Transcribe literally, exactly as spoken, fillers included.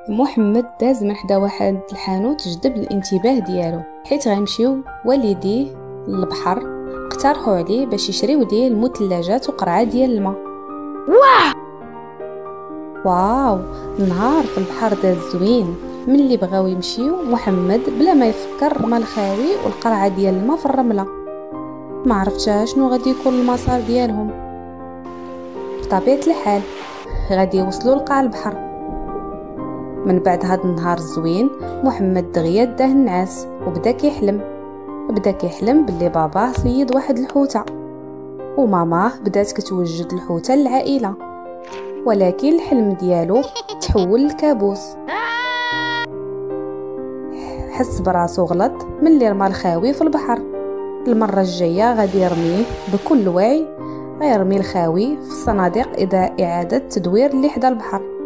محمد داز من حدا واحد الحانوت جذب الانتباه ديالو، حيت غيمشيو والديه للبحر اقترحوا عليه باش يشريو ليه المثلجات وقرعه ديال الماء. واه واو، نهار في البحر داز زوين. ملي بغاو يمشيو محمد بلا ما يفكر رمى الخاوي والقرعه ديال الماء في الرمله. ما عرفتش شنو غادي يكون المسار ديالهم. بطبيعه الحال غادي يوصلوا لقاع البحر. من بعد هاد النهار الزوين محمد دغيا داه النعاس وبدا كيحلم. بدا كيحلم باللي باباه صيد واحد الحوته وماماه بدات كتوجد الحوته للعائله، ولكن الحلم ديالو تحول لكابوس. حس براسو غلط ملي رمى الخاوي في البحر. المره الجايه غادي يرميه بكل وعي، غيرمي الخاوي في الصناديق اذا اعاده تدوير اللي حدا البحر.